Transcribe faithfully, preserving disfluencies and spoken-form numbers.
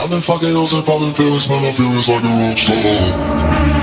I've been fucking hoes and popping pills, man, I feel it's like a rock star.